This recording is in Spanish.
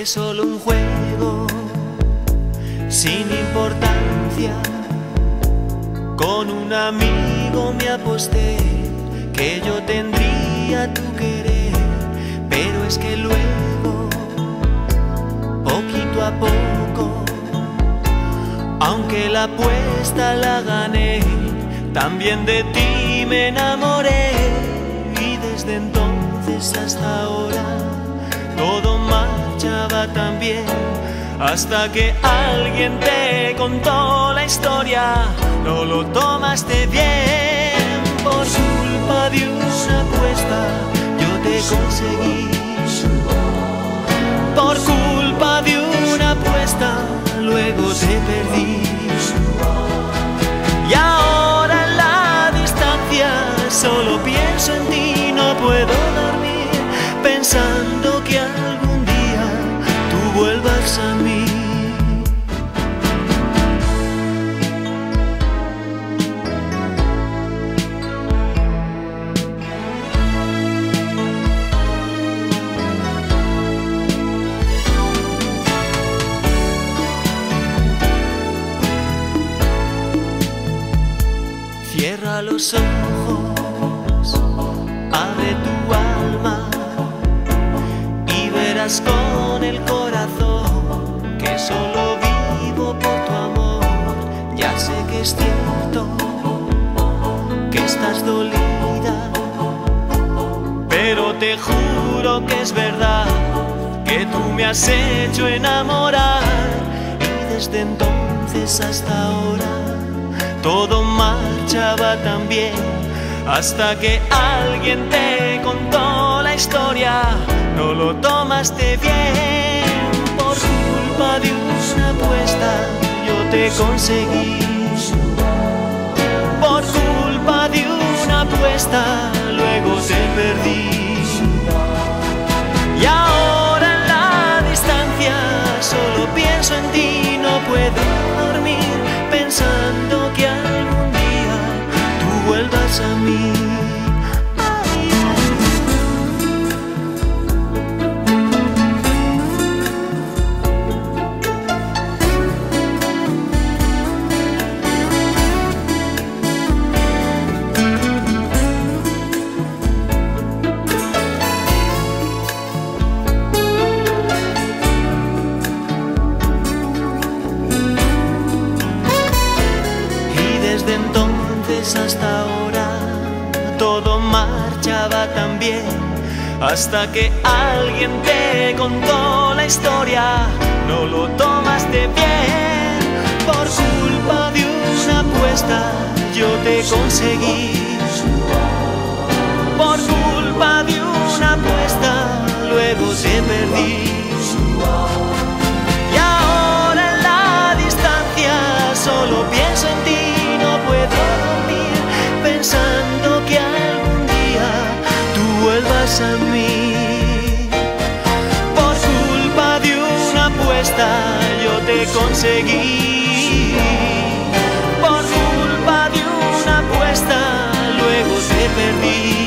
Fue solo un juego sin importancia. Con un amigo me aposté que yo tendría tu querer, pero es que luego, poquito a poco, aunque la apuesta la gané, también de ti me enamoré. Y desde entonces hasta ahora todo marchaba tan bien, hasta que alguien te contó la historia. No lo tomaste bien. Por culpa de una apuesta yo te conseguí. Por culpa de una apuesta luego te perdí. Y ahora en la distancia solo pienso en ti. No puedo dormir pensando que algún día tú vuelvas a mí. Cierra los ojos, abre tu alma y verás con el corazón que solo vivo por tu amor. Ya sé que es cierto que estás dolida, pero te juro que es verdad que tú me has hecho enamorar. Y desde entonces hasta ahora todo marchaba tan bien, hasta que alguien te contó la historia. No lo tomaste bien. Por culpa de una apuesta yo te conseguí. Por culpa de una apuesta luego te perdí. Y ahora en la distancia solo pienso en ti. No puedo dormir pensando que algún día tú vuelvas a mí. Desde entonces hasta ahora todo marchaba tan bien, hasta que alguien te contó la historia. No lo tomaste bien. Por culpa de una apuesta yo te conseguí. Por culpa de una apuesta luego te perdí. Y ahora en la distancia solo pienso en ti. No puedo dormir pensando que algún día tú vuelvas a mí. Por culpa de una apuesta yo te conseguí. Por culpa de una apuesta luego te perdí.